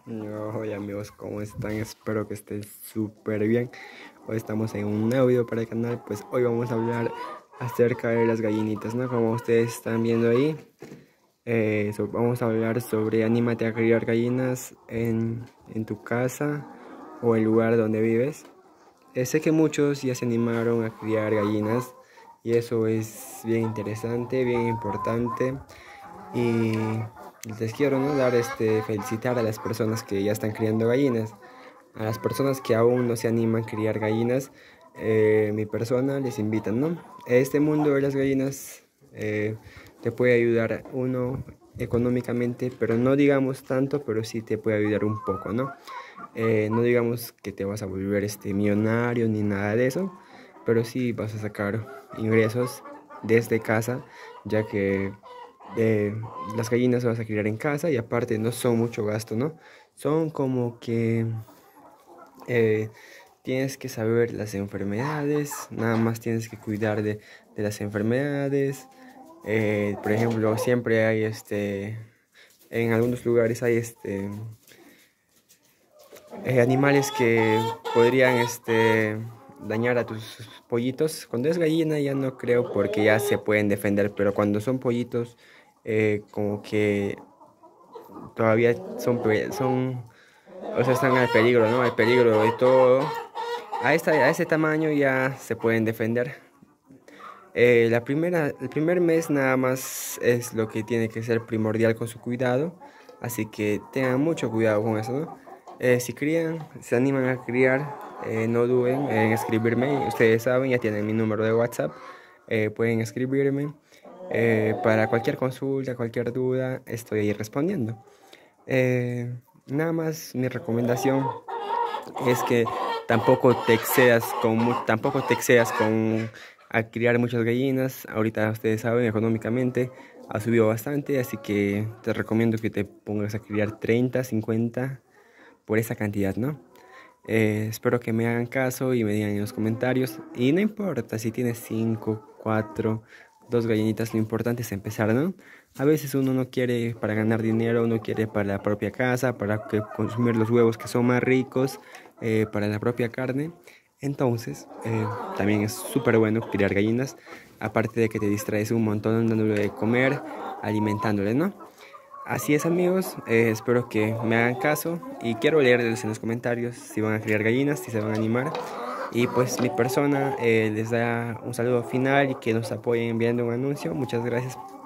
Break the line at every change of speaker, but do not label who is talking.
Hola amigos, ¿cómo están? Espero que estén súper bien. Hoy estamos en un nuevo video para el canal. Pues hoy vamos a hablar acerca de las gallinitas, ¿no? Como ustedes están viendo ahí, vamos a hablar sobre anímate a criar gallinas en tu casa o el lugar donde vives. Sé que muchos ya se animaron a criar gallinas y eso es bien interesante, bien importante. Y les quiero, ¿no? Felicitar a las personas que ya están criando gallinas. A las personas que aún no se animan a criar gallinas, mi persona les invita, ¿no? Este mundo de las gallinas te puede ayudar uno económicamente, pero no digamos tanto, pero sí te puede ayudar un poco, ¿no? No digamos que te vas a volver millonario ni nada de eso, pero sí vas a sacar ingresos desde casa, ya que eh, las gallinas vas a criar en casa y aparte no son mucho gasto, ¿no? Son como que eh, tienes que saber las enfermedades, nada más tienes que cuidar de las enfermedades. Por ejemplo, siempre hay en algunos lugares hay animales que podrían dañar a tus pollitos. Cuando es gallina ya no creo porque ya se pueden defender, pero cuando son pollitos como que todavía o sea, están al peligro, ¿no? Al peligro de todo. A ese tamaño ya se pueden defender. El primer mes nada más es lo que tiene que ser primordial con su cuidado, así que tengan mucho cuidado con eso, ¿no? Si crían, se animan a criar, no duden en escribirme, ustedes saben, ya tienen mi número de WhatsApp, pueden escribirme para cualquier consulta, cualquier duda, estoy ahí respondiendo. Nada más mi recomendación es que tampoco te excedas con a criar muchas gallinas. Ahorita ustedes saben, económicamente ha subido bastante, así que te recomiendo que te pongas a criar 30, 50 por esa cantidad, ¿no? Espero que me hagan caso y me digan en los comentarios. Y no importa si tienes 5, 4, 2 gallinitas, lo importante es empezar, ¿no? A veces uno no quiere para ganar dinero, uno quiere para la propia casa, para consumir los huevos que son más ricos, para la propia carne. Entonces, también es súper bueno criar gallinas, aparte de que te distraes un montón dándole de comer, alimentándole, ¿no? Así es amigos, espero que me hagan caso y quiero leerles en los comentarios si van a criar gallinas, si se van a animar. Y pues mi persona les da un saludo final y que nos apoyen enviando un anuncio. Muchas gracias